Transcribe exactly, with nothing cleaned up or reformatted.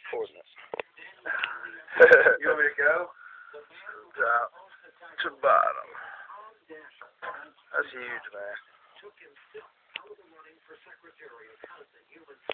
coordinates. You want me to go? Top to bottom. That's huge, man.